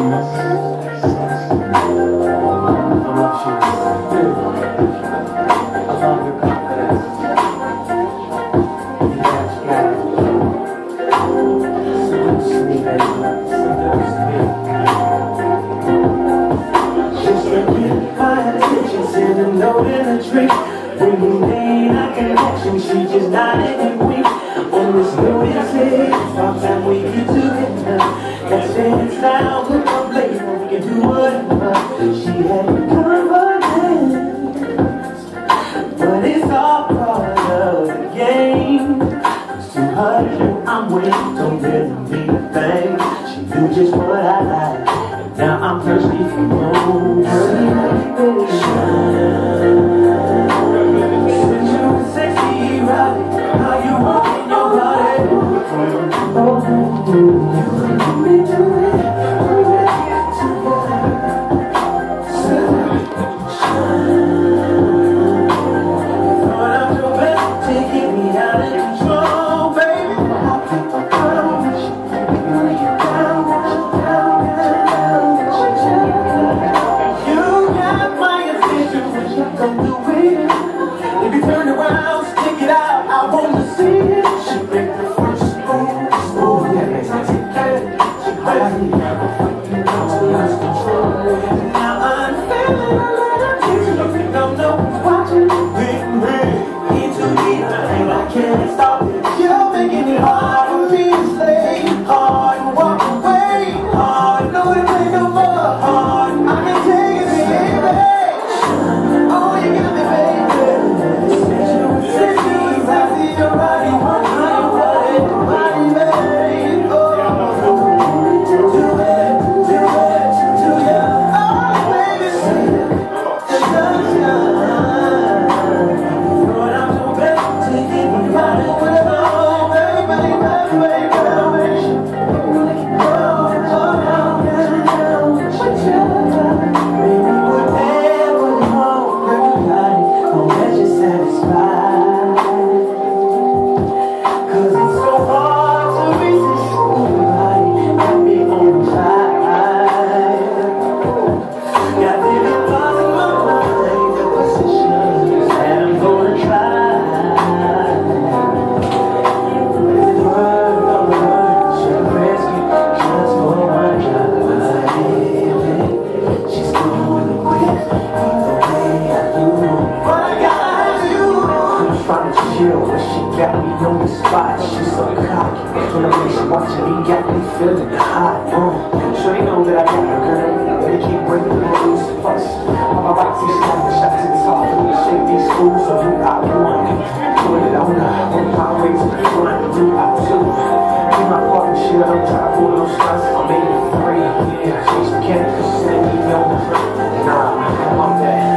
She just nodded and winked on this new day. About time we get together. Let's dance now, put my plate, we can do whatever. She had confidence, but it's all part of the game. To her, I'm waiting, don't really mean a thing. She knew just what I like, and now I'm thirsty for more. How you walking your body? Oh, you let me do it. Throwing out your best, taking me out of control, baby. You got my attention when you come to it. If you turn around, stick it out. I wanna see it. She make the first move, yeah, makes me take care. She hides me, I go fucking out to lose control. Now I'm feeling a little tears. You don't know who's watching. With me, into deep, and I can't stop it. You're making it hard for me to stay. Hard to walk away. Hard, no it ain't no more. Hard, I can take it, baby. Oh, you got me, baby. But she got me on the spot, she's so cocky. When I'm watching me, got me feeling hot. Sure you know that I got her, girl. They keep breaking the rules. Plus, I'm about to snap the shot to the top of me, shake these schools. So you got one, put it on her. On my way to the front, you got two. Be my partnership, I'm trying to pull those stunts. I'm 83, yeah. She's mechanical, she said me on the front. Nah, I'm that.